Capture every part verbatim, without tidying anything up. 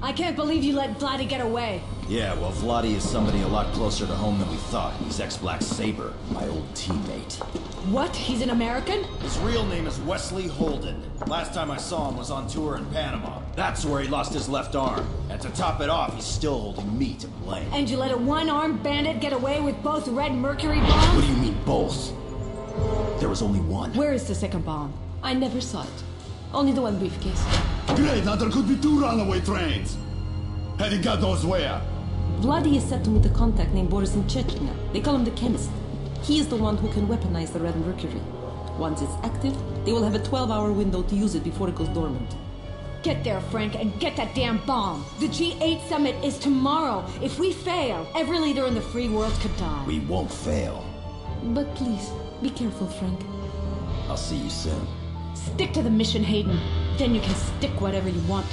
I can't believe you let Vladdy get away. Yeah, well, Vladdy is somebody a lot closer to home than we thought. He's ex-Black Saber, my old teammate. What? He's an American? His real name is Wesley Holden. Last time I saw him was on tour in Panama. That's where he lost his left arm. And to top it off, he's still holding me to blame. And you let a one-armed bandit get away with both red Mercury bombs? What do you mean, both? There was only one. Where is the second bomb? I never saw it. Only the one briefcase. Great, now there could be two runaway trains. Heading God knows where. Vladdy is set to meet a contact named Boris in Chechnya. They call him the Chemist. He is the one who can weaponize the Red Mercury. Once it's active, they will have a twelve hour window to use it before it goes dormant. Get there, Frank, and get that damn bomb. The G eight summit is tomorrow. If we fail, every leader in the free world could die. We won't fail. But please, be careful, Frank. I'll see you soon. Stick to the mission, Hayden. Then you can stick whatever you want.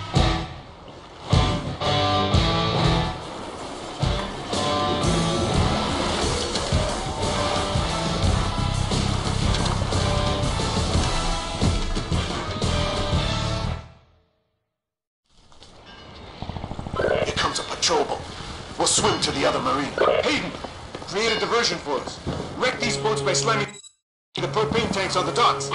Here comes a patrol boat. We'll swim to the other marina. Hayden, create a diversion for us. Wreck these boats by slamming the propane tanks on the docks.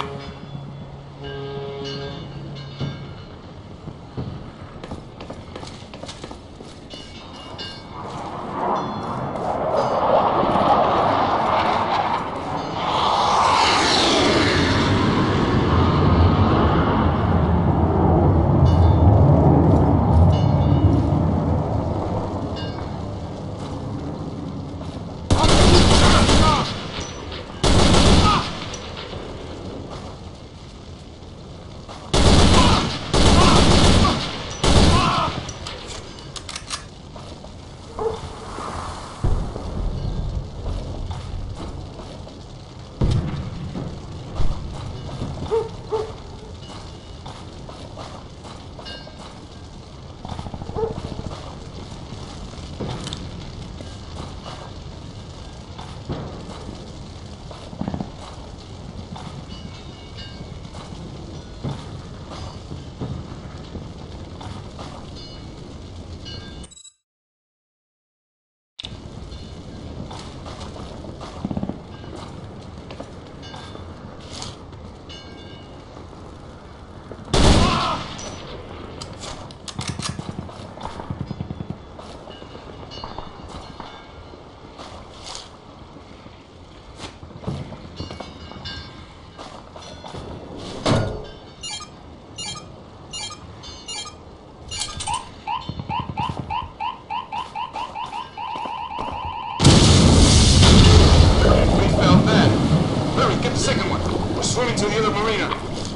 Swimming to the other marina.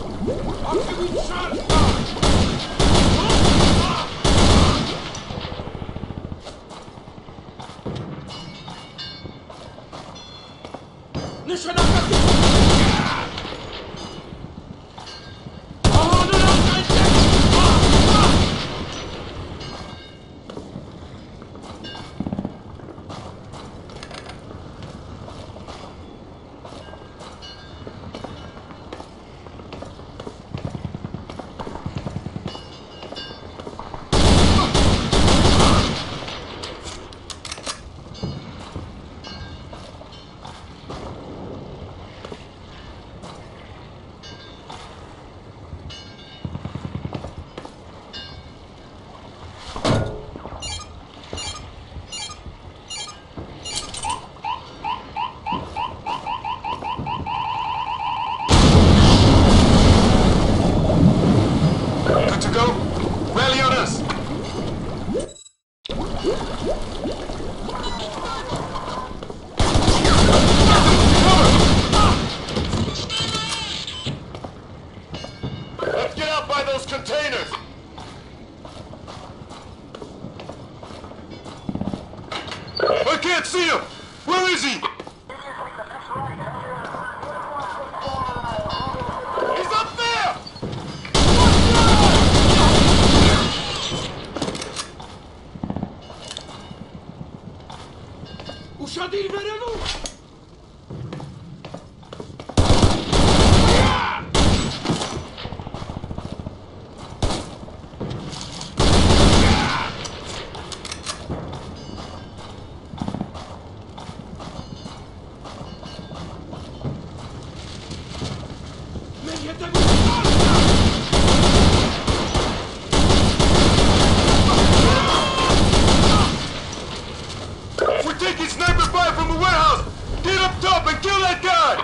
I can't see him! Where is he? He's up there! Ușadiri mereu! We're taking sniper fire from the warehouse! Get up top and kill that guy!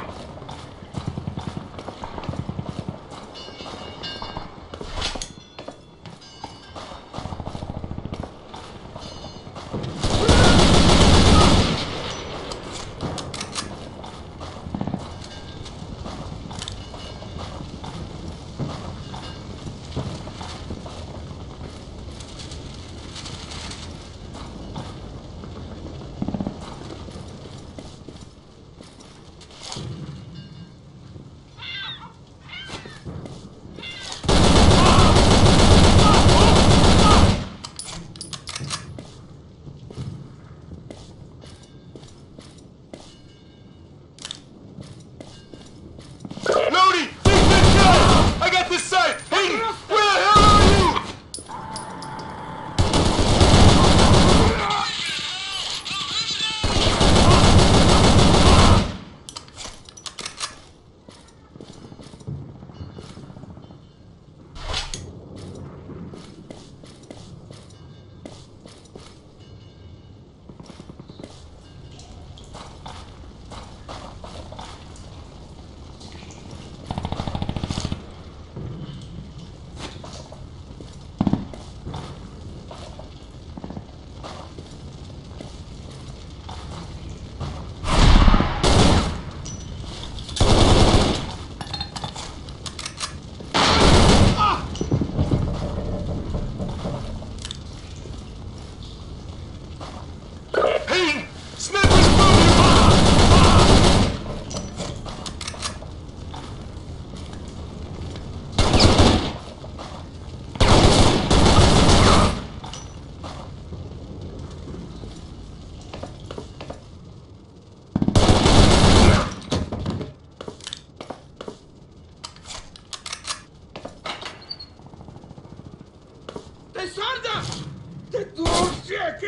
Lodi! Take that guy! I got this side! Hayden! Where the hell are you? Hayden! Sniper's moving! Te sarda! Te dosjeki!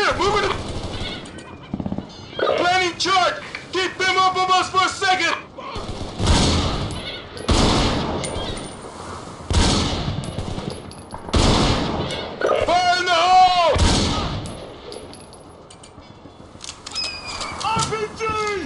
Here, move it! Planning charge! Keep them up of us for a second! Fire in the hole! R P G!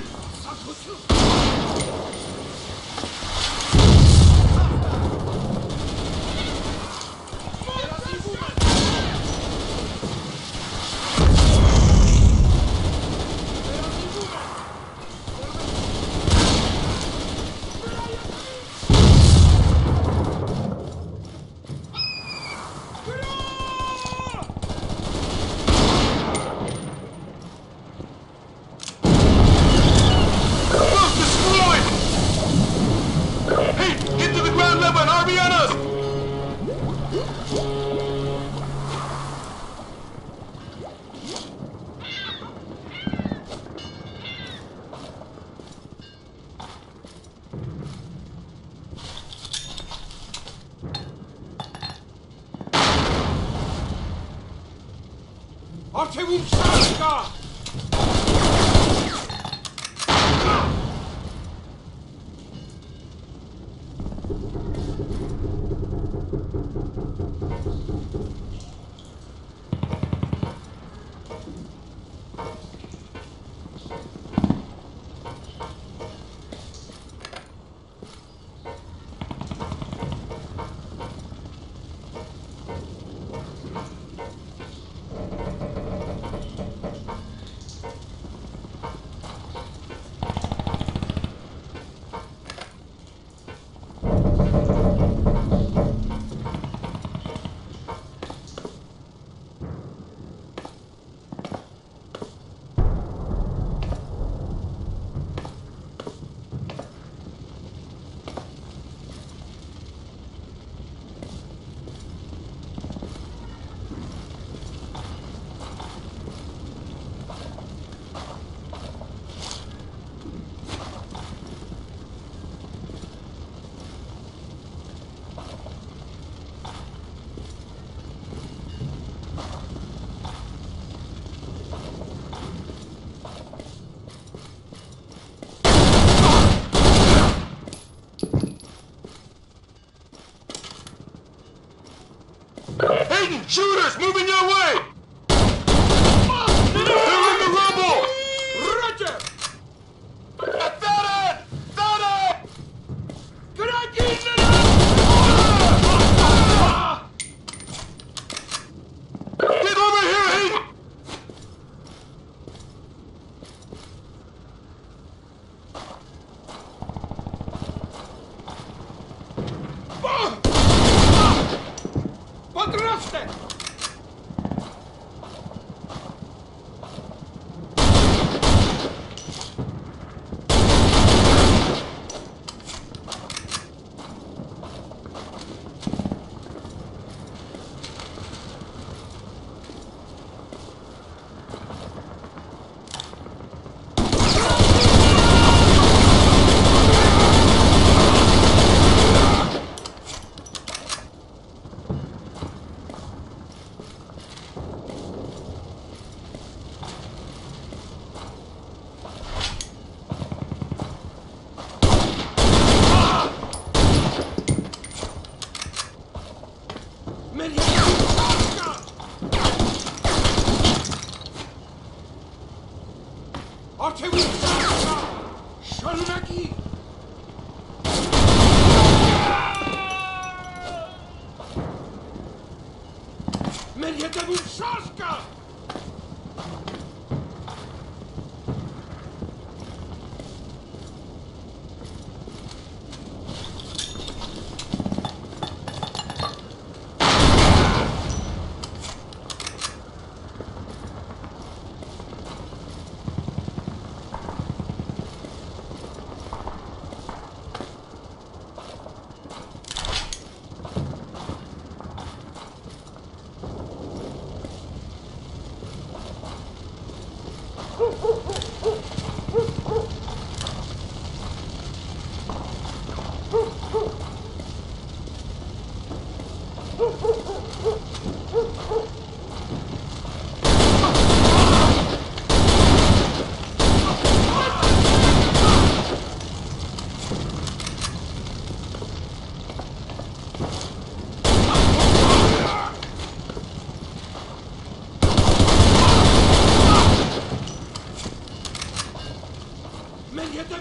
Shooters moving your way! They're in the rubble! Roger! At that end! That end! Get over here, Hayden! Подрасте!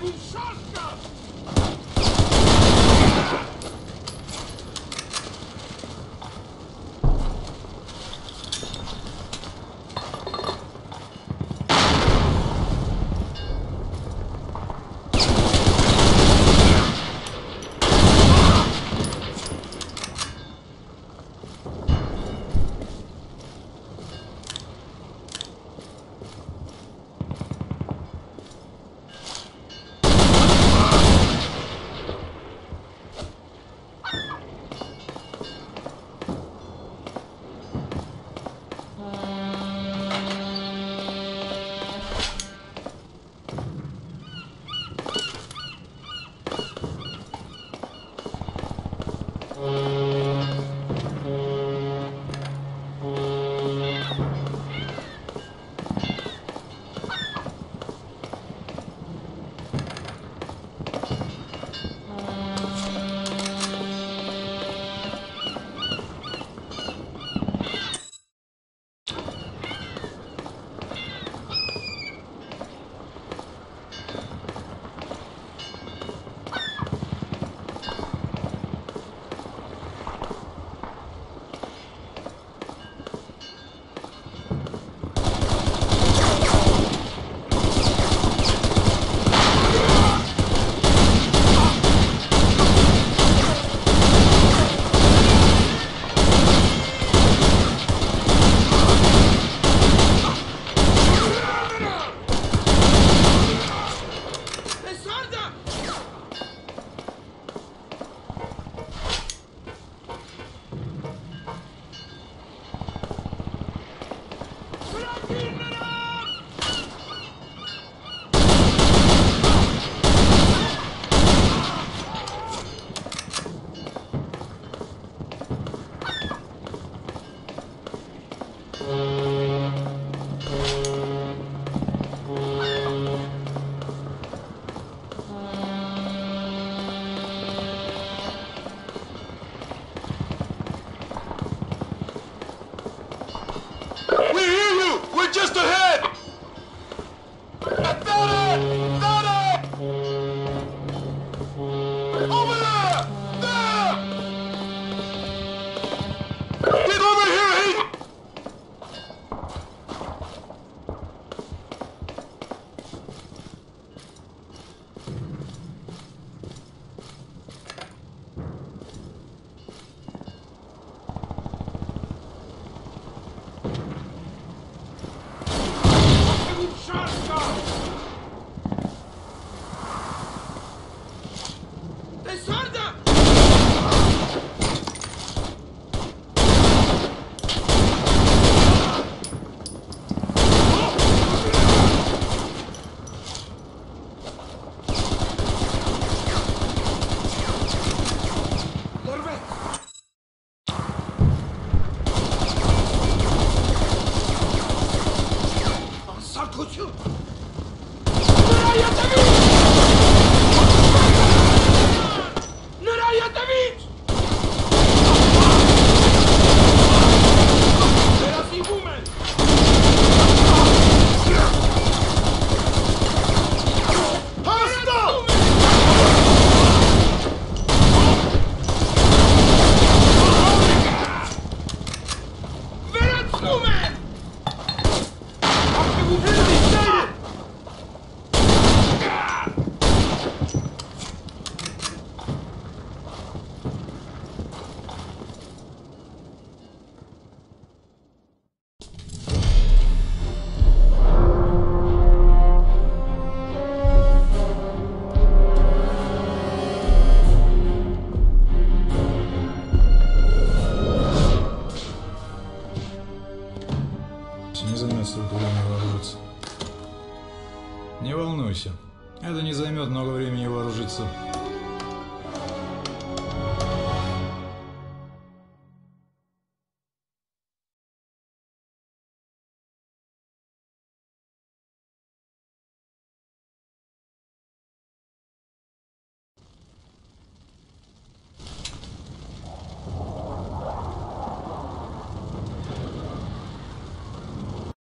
Не займет столько времени вооружиться. Не волнуйся, это не займет много времени вооружиться.